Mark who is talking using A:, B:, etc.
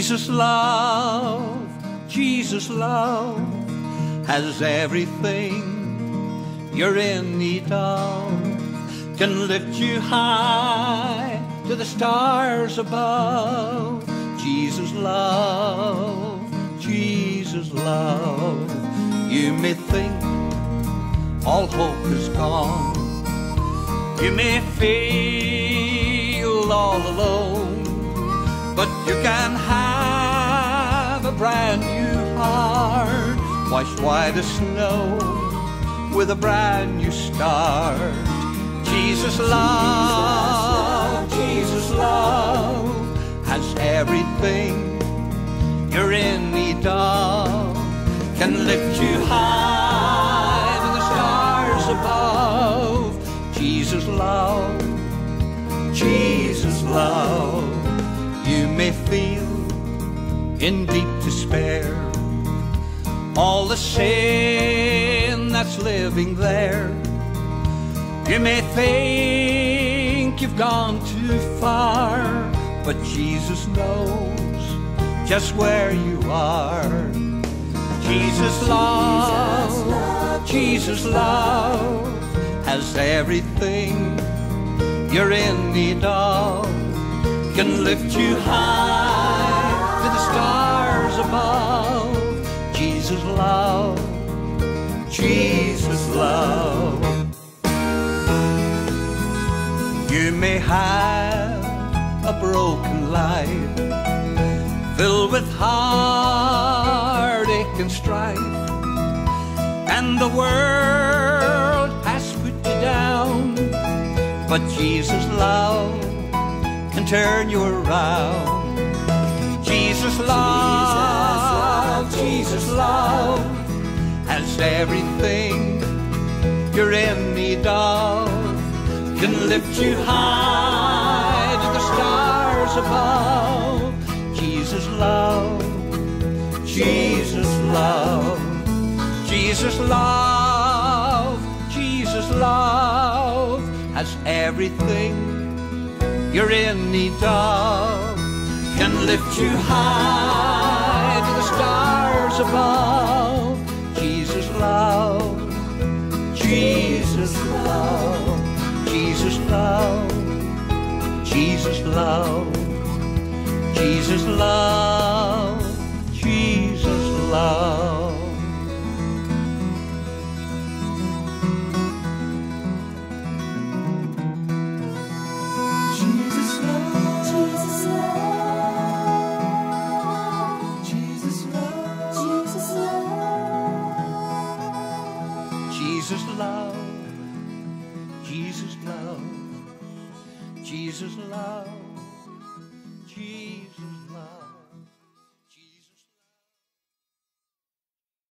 A: Jesus love has everything you're in need of, can lift you high to the stars above. Jesus love, you may think all hope is gone, you may feel all alone, but you can have a brand new heart, washed white as snow with a brand new start. Jesus love has everything you're in need of, can lift you high to the stars above. Jesus love, you may feel in deep despair, all the sin that's living there. You may think you've gone too far, but Jesus knows just where you are. Jesus love has everything you're in need of, can lift you high to the stars above. Jesus love. You may have a broken life filled with heartache and strife, and the world has put you down, but Jesus love can turn you around. Jesus love has everything you're in need of, can lift you high to the stars above. Jesus love has everything you're in need of, can lift you high to the stars above. Jesus love Jesus love.